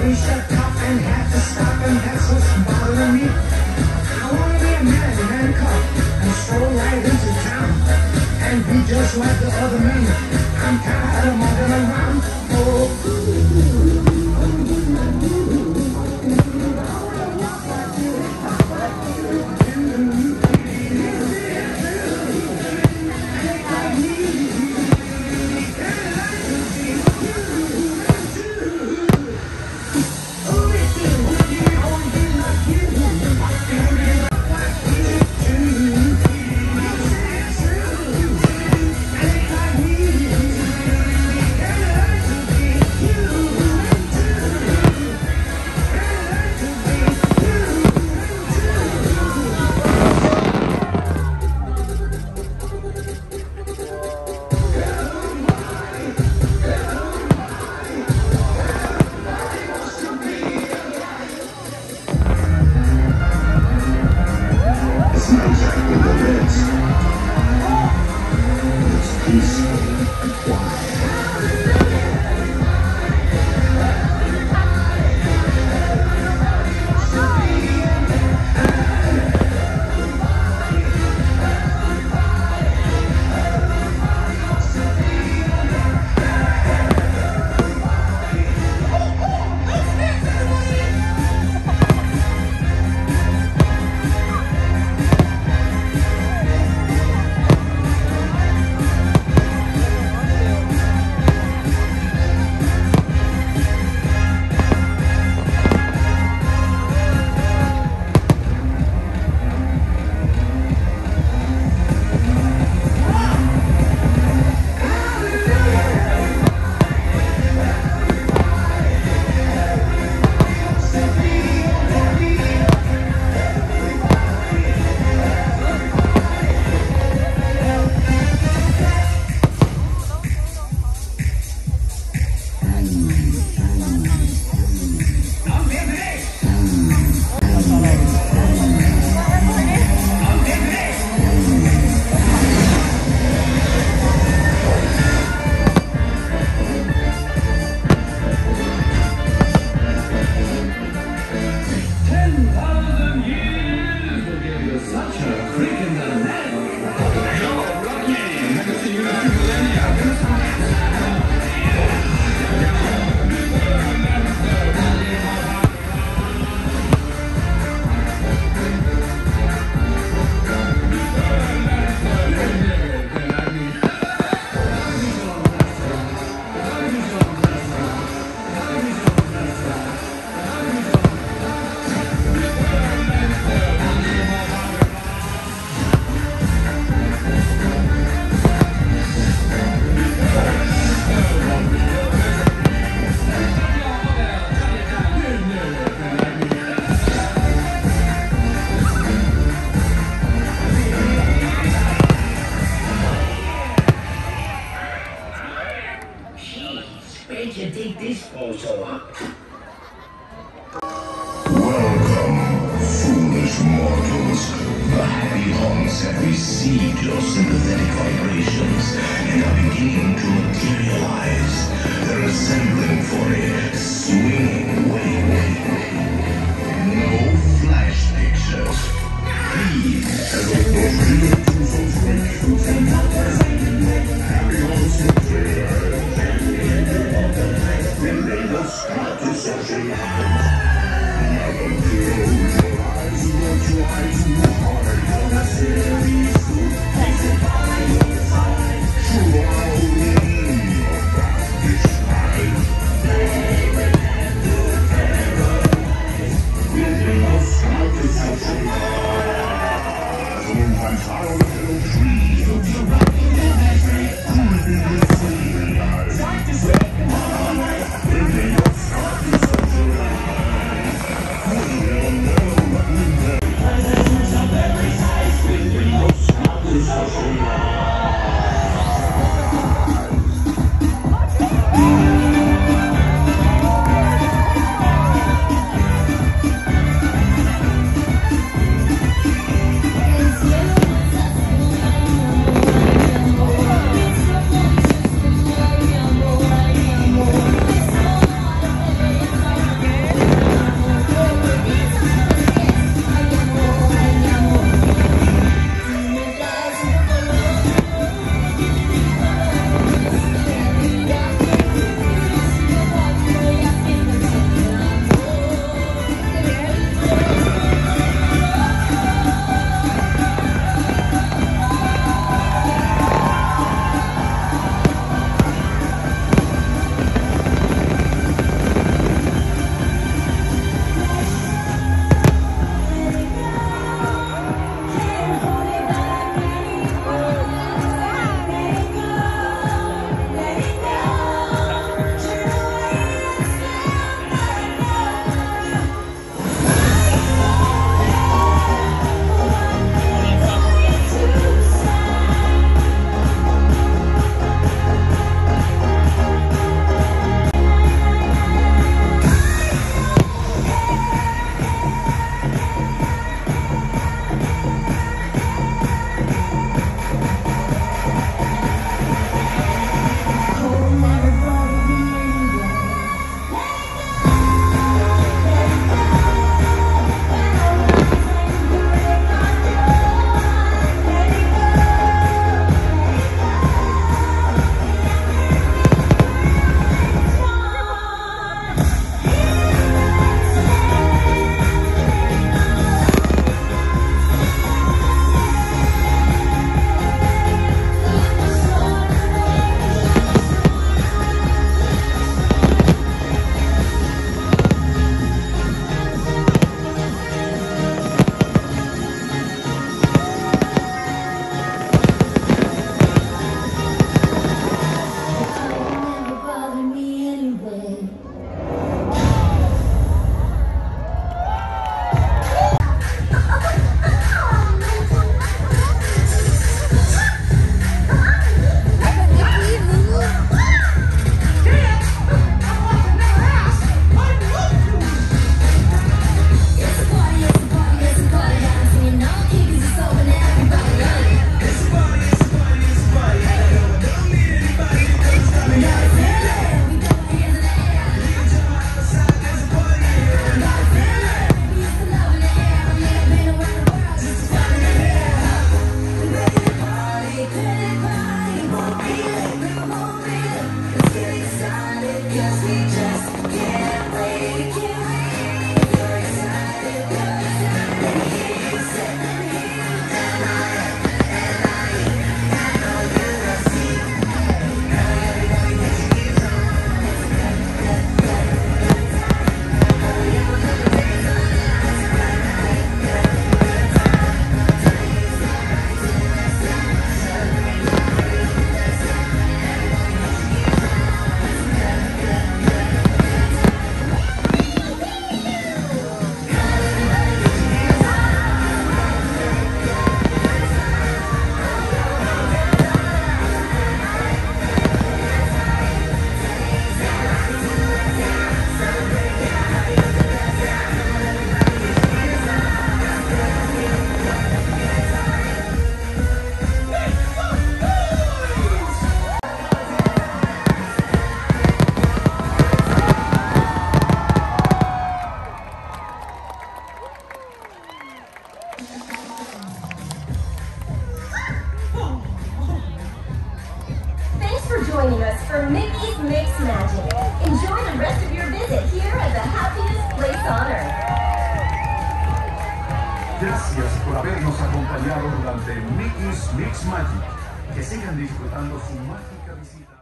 We shut up and had to stop, and that's what's bothering me. I wanna be a man cop, and stroll right into town, and be just like the other men. I'm tired of moving around. Oh. Where'd you dig this photo up? Welcome, foolish mortals. The happy haunts have received your sympathetic vibrations and are beginning to materialize. They're assembling for a swinging wake. No flash pictures. Please. Happy haunts materialize. When they will start to socialize. Never close your eyes, don't try too hard. On a series, takes it by your side. Swallowing your brownish eyes. They will have to terrorize. When they will start to socialize. One time, little tree, don't you rock in the measure. Breathing with free eyes. Time to sleep. When they will start to socialize. joining us for Mickey's Mix Magic. Enjoy the rest of your visit here at the happiest place on earth. Gracias por habernos acompañado durante Mickey's Mix Magic. Que sigan disfrutando su mágica visita.